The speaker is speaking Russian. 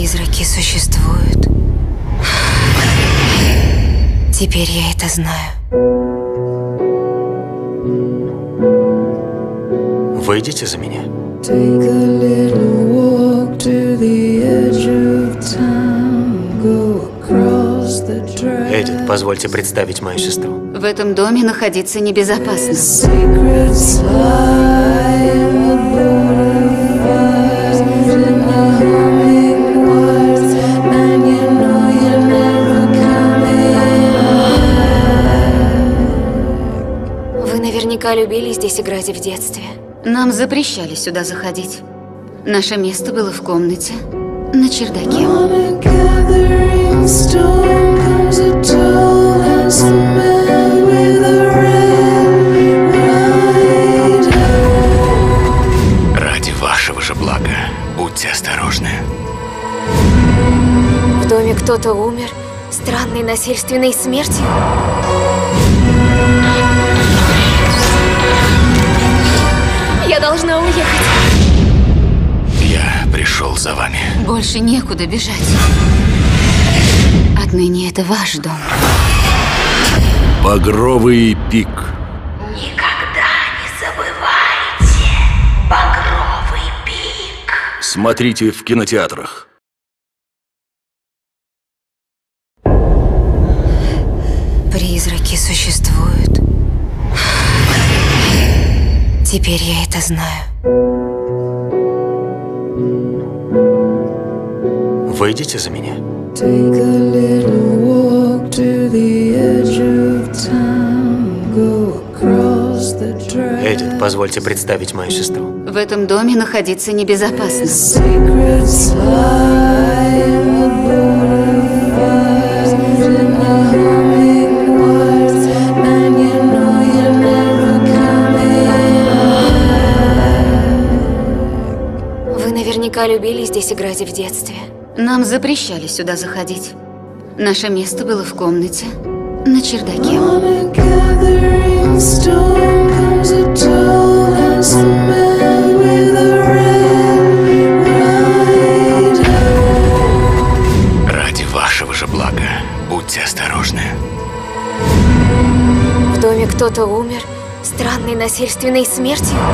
Призраки существуют. Теперь я это знаю. Выйдите за меня. Эдит, позвольте представить мою сестру. В этом доме находиться небезопасно. Вы наверняка любили здесь играть в детстве. Нам запрещали сюда заходить. Наше место было в комнате на чердаке. Ради вашего же блага, будьте осторожны. В доме кто-то умер странной насильственной смертью. Я должна уехать. Я пришел за вами. Больше некуда бежать. Отныне это ваш дом. Багровый пик. Никогда не забывайте багровый пик. Смотрите в кинотеатрах. Призраки существуют. Теперь я это знаю. Выйдите за меня. Эдит, позвольте представить мою сестру. В этом доме находиться небезопасно. Вы наверняка любили здесь играть в детстве. Нам запрещали сюда заходить. Наше место было в комнате на чердаке. Ради вашего же блага, будьте осторожны. В доме кто-то умер странной насильственной смертью.